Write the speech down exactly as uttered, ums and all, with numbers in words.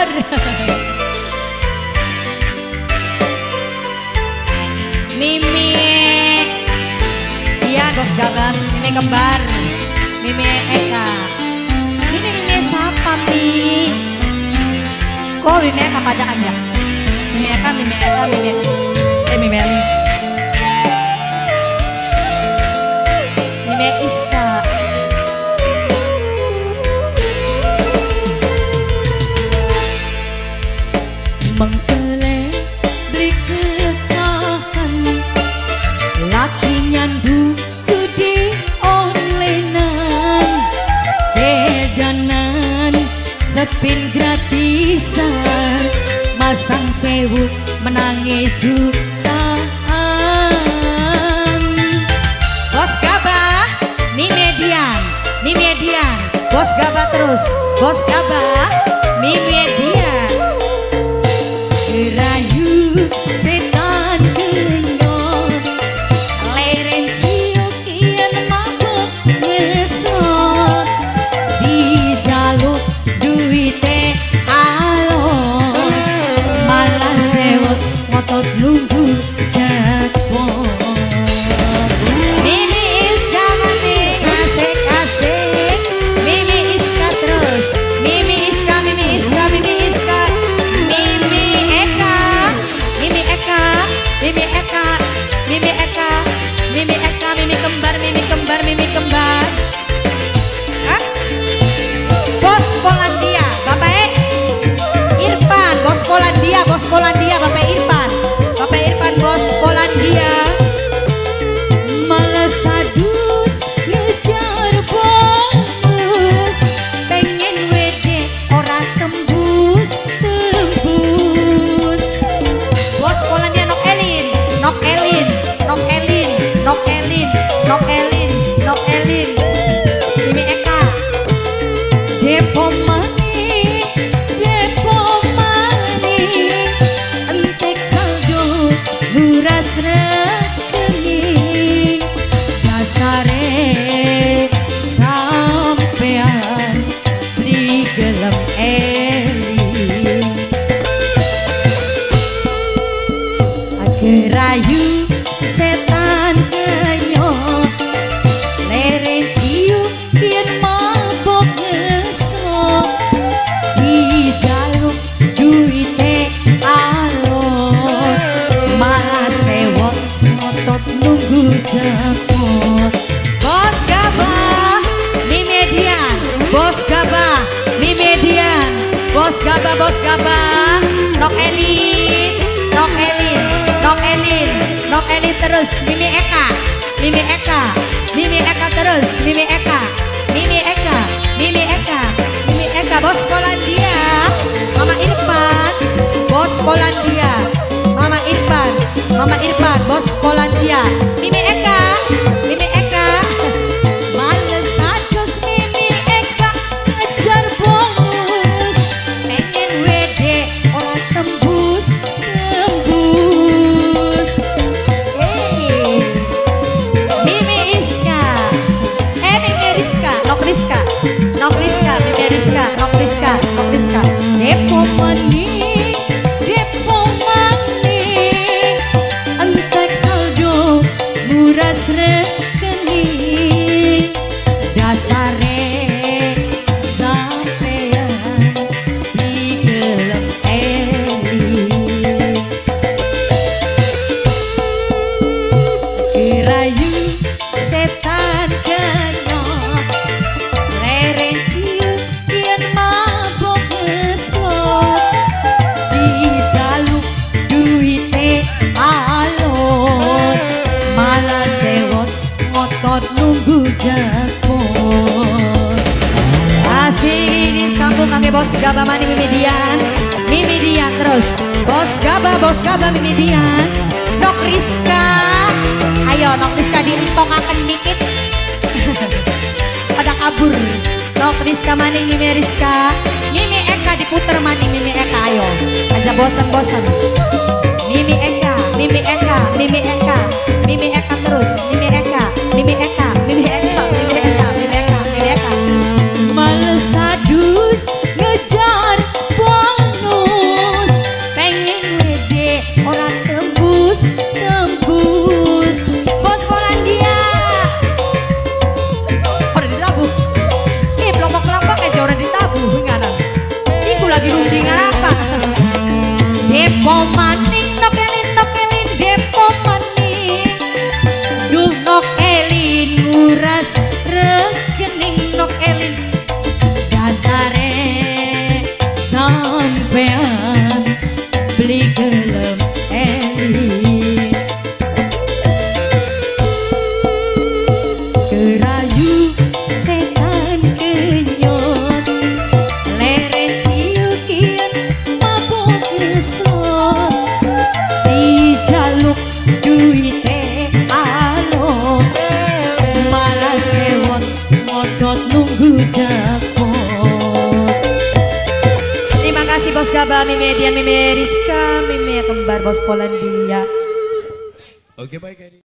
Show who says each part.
Speaker 1: Bogor. Mimi, iya Bos Gaba, Mimi kembar, Mimi Eka. Ini Mimi siapa Mi? Kok Mimi Eka pada aja? Mimi Eka, Mimi Eka, Mimi Eka. Eh Mimi Eli. Mimi Iska. Mengkeleng beli ketahan laki nyandu judi onlinean edanan sepin gratisan masang sewu menangi jutaan. Bos Gaba Mi Median, Mi Median, Bos Gaba terus, Bos Gaba Mi Median. Rayu setan genyo leren ciuk yen mabuk ngesot di jaluk duite alon malah sewot motot nunggu jackpot. Mimi Iska mati asik-asik, Mimi Iska terus, Mimi Iska, Mimi Iska, Mimi Iska, Mimi Eka, Mimi Eka, Mimi Eka, Mimi Eka, Mimi Eka, Mimi kembar, Mimi kembar, Mimi kembar. Hah? Bos Polandia, Bapak E Irfan, Bos Polandia, Bos Polandia, Bapak Irfan, Bapak Irfan, Bos Polandia. Males adus ngejar bonus, pengen wede ora tembus tembus. Bos Polandia nok Elin, nok Elin, nok Elin, nok Elin, nok Elin, nok Elin. Mimi Eka, Depo Mani, Depo Mani, entek saldo luras rekening, dasare sampean di gelem eling. Gerayu setan kenyot leren ciuk yen mabok ngesot di jaluk duite alon malah sewot ngotot nunggu jackpot. Bos Gaba Mi Median, Bos Gaba Mi Median, Bos Gaba, Bos Gaba nok Elin, nok Elin, nok Elin, nok Elin terus, Mimi Eka, Mimi Eka, Mimi Eka terus, Mimi Eka, Mimi Eka, Mimi Eka, Mimi Eka, Bos Polandia, Mama Irfan, Bos Polandia, Mama Irfan, Mama Irfan, Bos Polandia, Mimi Eka, Mimi Eka. Males adus Mimi Eka ngejar bonus, pengen wede ora tembus tembus. Hey, Mimi Iska, eh Mimi Rizka, nok Rizka, nok Rizka, Mimi Rizka, nok Rizka, nok Rizka. Depo Mani, Depo Mani, entek saldo muras rekening, dasare sampean di gelem eling. Rayu setan kenyot leren ciuk yen mabok ngesot di jaluk duite alon malah sewot ngotot nunggu jackpot. Asik disambung kangge Bos Gaba Mani Mimi Dian, Mimi Dian terus, Bos Gaba, Bos Gaba Mimi Dian, Nok Rizka. Ayo Nok Rizka dientongaken dikit. Pada kabur. Nok Rizka Mani Mimi Rizka, Mimi Eka diputer Mani Mimi Eka, ayo. Aja bosan-bosan. Mimi Eka, Mimi Eka, Mimi Eka, Mimi Eka terus, Mimi Eka, Mimi Eka, Mimi Eka, Mimi Eka, Mimi Eka, Mimi Eka. Males adus ngejar bonus. kasih Bos Gaba, Mimi Edian, Mimi Rizka, Mimi kembar Bos Polandia.
Speaker 2: Oke baik.